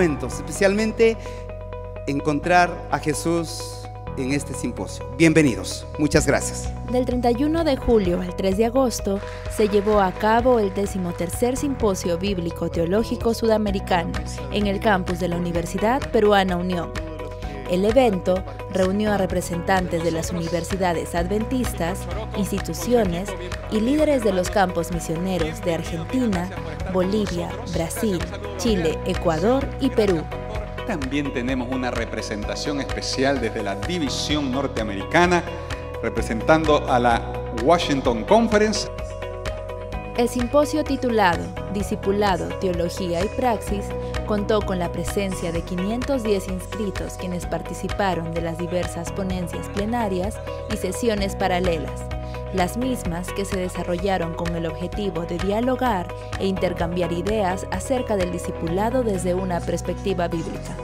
momentos, especialmente encontrar a Jesús en este simposio. Bienvenidos. Muchas gracias. Del 31 de julio al 3 de agosto se llevó a cabo el 13º Simposio Bíblico Teológico Sudamericano en el campus de la Universidad Peruana Unión. El evento reunió a representantes de las universidades adventistas, instituciones y líderes de los campos misioneros de Argentina, Bolivia, Brasil, Chile, Ecuador y Perú. También tenemos una representación especial desde la división norteamericana, representando a la Washington Conference. El simposio titulado Discipulado, Teología y Praxis contó con la presencia de 510 inscritos quienes participaron de las diversas ponencias plenarias y sesiones paralelas, las mismas que se desarrollaron con el objetivo de dialogar e intercambiar ideas acerca del discipulado desde una perspectiva bíblica.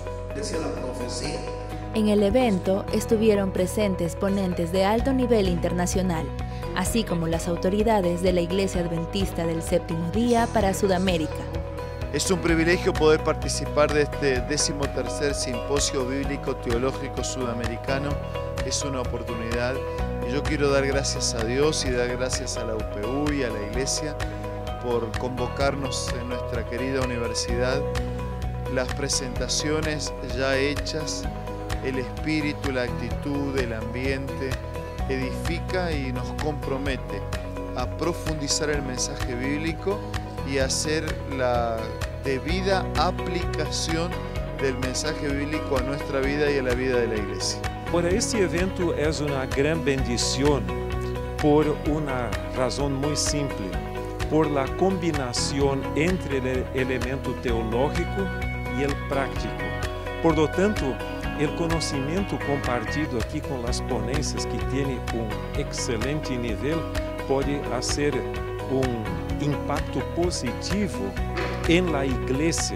En el evento estuvieron presentes ponentes de alto nivel internacional, así como las autoridades de la Iglesia Adventista del Séptimo Día para Sudamérica. Es un privilegio poder participar de este 13º Simposio Bíblico Teológico Sudamericano. Es una oportunidad y yo quiero dar gracias a Dios y dar gracias a la UPU y a la Iglesia por convocarnos en nuestra querida universidad. Las presentaciones ya hechas, el espíritu, la actitud, el ambiente, edifica y nos compromete a profundizar el mensaje bíblico y hacer la debida aplicación del mensaje bíblico a nuestra vida y a la vida de la Iglesia. Bueno, este evento es una gran bendición por una razón muy simple, por la combinación entre el elemento teológico y el práctico. Por lo tanto, el conocimiento compartido aquí con las ponencias, que tiene un excelente nivel, puede hacer un impacto positivo en la iglesia.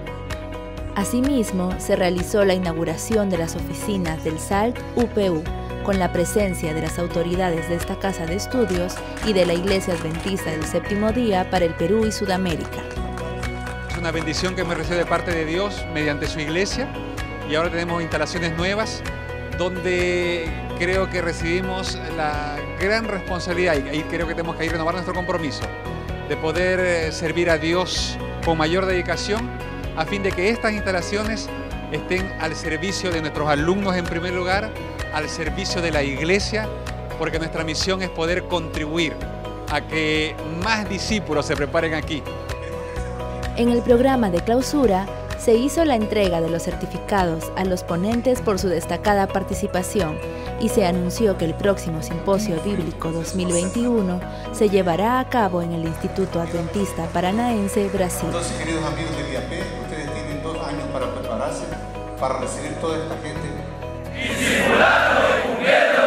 Asimismo, se realizó la inauguración de las oficinas del SALT UPU, con la presencia de las autoridades de esta casa de estudios y de la Iglesia Adventista del Séptimo Día para el Perú y Sudamérica. Es una bendición que me recibe de parte de Dios mediante su iglesia, y ahora tenemos instalaciones nuevas donde creo que recibimos la gran responsabilidad, y ahí creo que tenemos que ir a renovar nuestro compromiso de poder servir a Dios con mayor dedicación, a fin de que estas instalaciones estén al servicio de nuestros alumnos en primer lugar, al servicio de la iglesia, porque nuestra misión es poder contribuir a que más discípulos se preparen aquí. En el programa de clausura se hizo la entrega de los certificados a los ponentes por su destacada participación y se anunció que el próximo Simposio Bíblico 2021 se llevará a cabo en el Instituto Adventista Paranaense, Brasil. Entonces, queridos amigos de Viapé, ustedes tienen 2 años para prepararse, para recibir toda esta gente. Discipulado y cumpliendo